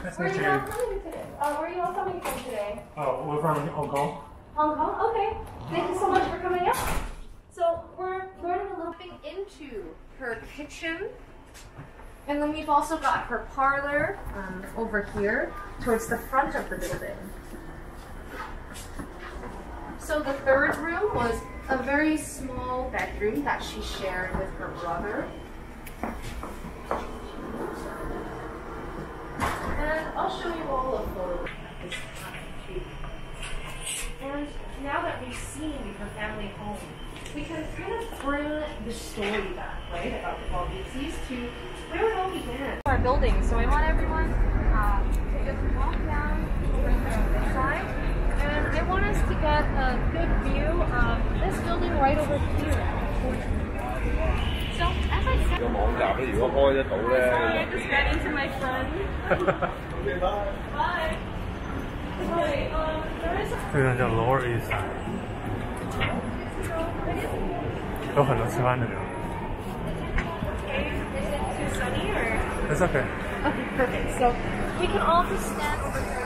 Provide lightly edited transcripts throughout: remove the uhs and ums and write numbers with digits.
Nice to meet you. Where are you all coming from today? Oh, we're from Hong Kong. Hong Kong? Okay. Thank you so much for coming out. So we're learning a little bit into her kitchen. And then we've also got her parlor over here towards the front of the building. So the third room was a very small bedroom that she shared with her brother. And I'll show you all a photo at this time. And now that we've seen her family home, we can kind of bring the story back, right, about the Balducci's to where it all began. Our building, so I want everyone to just walk down over this side. And I want us to get a good view of this building right over here. So, as I said, sorry, I just ran into my friend. Bye. There is a 这个叫 Lower East Side， 有很多吃饭的地方。 Is it too sunny or? It's okay. Okay, perfect. So we can all just stand over here.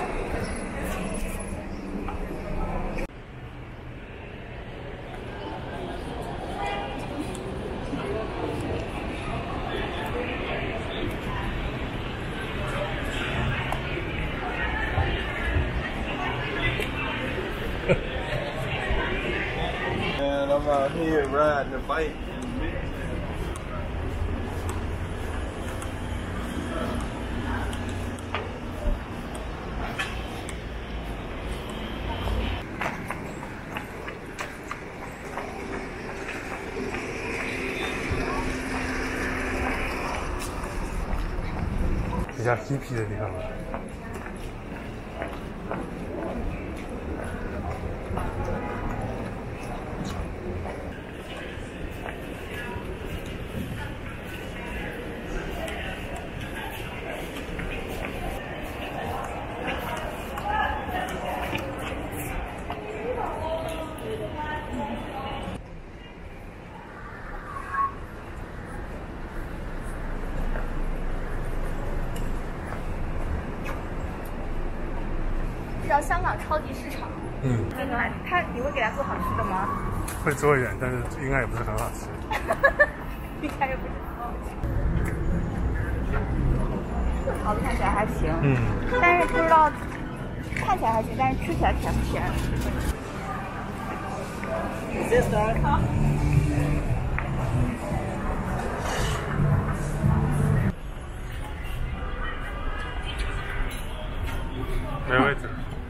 I'm out here riding a bike. It's 比较 hippie 的地方吧。 叫香港超级市场。 嗯。 你会给他做好吃的吗？ 会做一点，但是应该也不是很好吃。 应该也不是很好吃。烤的看起来还行。嗯。但是不知道，看起来还行，但是吃起来甜不甜？好。 没位置。